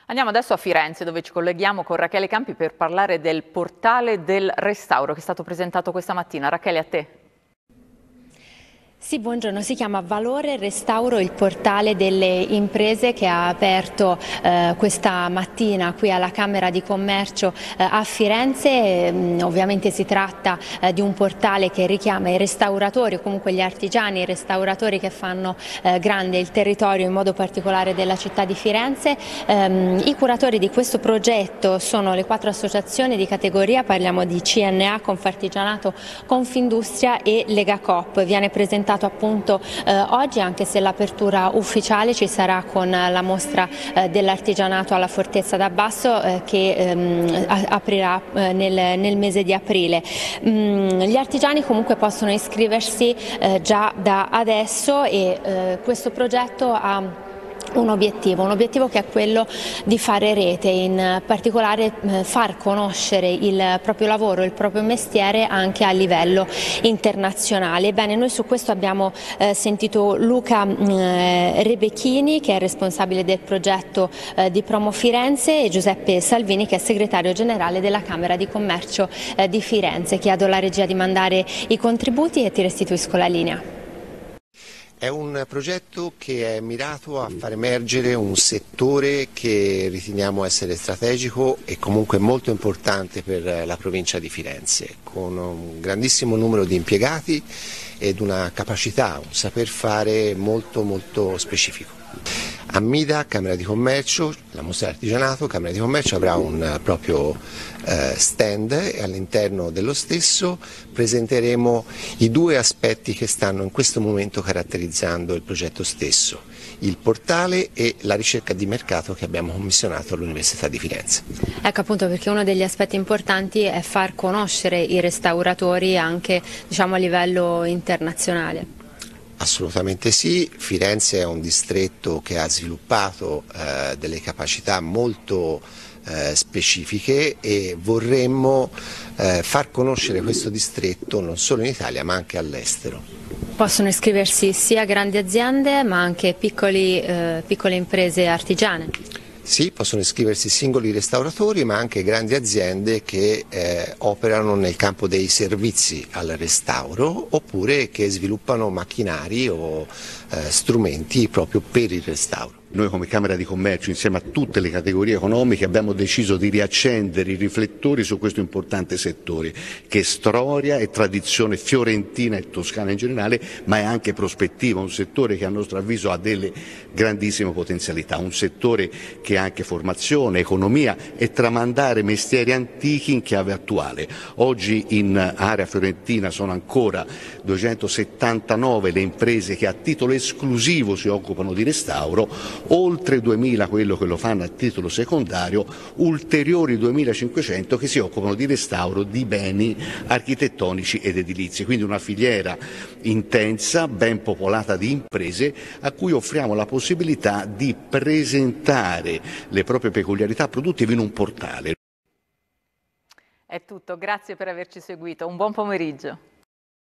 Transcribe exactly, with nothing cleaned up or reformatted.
Andiamo adesso a Firenze, dove ci colleghiamo con Rachele Campi per parlare del portale del restauro che è stato presentato questa mattina. Rachele, a te. Sì, buongiorno, si chiama Valore Restauro, il portale delle imprese che ha aperto eh, questa mattina qui alla Camera di Commercio eh, a Firenze. E, ovviamente si tratta eh, di un portale che richiama i restauratori o comunque gli artigiani, i restauratori che fanno eh, grande il territorio, in modo particolare della città di Firenze. Ehm, I curatori di questo progetto sono le quattro associazioni di categoria, parliamo di C N A, Confartigianato, Confindustria e Legacoop. Viene presentato appunto eh, oggi, anche se l'apertura ufficiale ci sarà con la mostra eh, dell'artigianato alla Fortezza d'Abbasso eh, che ehm, aprirà eh, nel, nel mese di aprile. Mm, gli artigiani comunque possono iscriversi eh, già da adesso e eh, questo progetto ha un obiettivo, un obiettivo che è quello di fare rete, in particolare eh, far conoscere il proprio lavoro, il proprio mestiere anche a livello internazionale. Ebbene, noi su questo abbiamo eh, sentito Luca eh, Rebecchini, che è responsabile del progetto eh, di Promo Firenze, e Giuseppe Salvini, che è segretario generale della Camera di Commercio eh, di Firenze. Chiedo alla regia di mandare i contributi e ti restituisco la linea. È un progetto che è mirato a far emergere un settore che riteniamo essere strategico e comunque molto importante per la provincia di Firenze, con un grandissimo numero di impiegati ed una capacità, un saper fare molto molto specifico. Ammida, Camera di Commercio, la mostra dell'artigianato, Camera di Commercio avrà un proprio eh, stand e all'interno dello stesso presenteremo i due aspetti che stanno in questo momento caratterizzando il progetto stesso, il portale e la ricerca di mercato che abbiamo commissionato all'Università di Firenze. Ecco, appunto, perché uno degli aspetti importanti è far conoscere i restauratori anche, diciamo, a livello internazionale. Assolutamente sì, Firenze è un distretto che ha sviluppato eh, delle capacità molto eh, specifiche e vorremmo eh, far conoscere questo distretto non solo in Italia ma anche all'estero. Possono iscriversi sia grandi aziende ma anche piccoli, eh, piccole imprese artigiane? Sì, possono iscriversi singoli restauratori ma anche grandi aziende che eh, operano nel campo dei servizi al restauro oppure che sviluppano macchinari o eh, strumenti proprio per il restauro. Noi come Camera di Commercio, insieme a tutte le categorie economiche, abbiamo deciso di riaccendere i riflettori su questo importante settore, che è storia e tradizione fiorentina e toscana in generale, ma è anche prospettiva, un settore che a nostro avviso ha delle grandissime potenzialità, un settore che ha anche formazione, economia e tramandare mestieri antichi in chiave attuale. Oggi in area fiorentina sono ancora duecentosettantanove le imprese che a titolo esclusivo si occupano di restauro, oltre duemila quello che lo fanno a titolo secondario, ulteriori duemilacinquecento che si occupano di restauro di beni architettonici ed edilizi, quindi una filiera intensa, ben popolata di imprese a cui offriamo la possibilità di presentare le proprie peculiarità produttive in un portale. È tutto, grazie per averci seguito, un buon pomeriggio.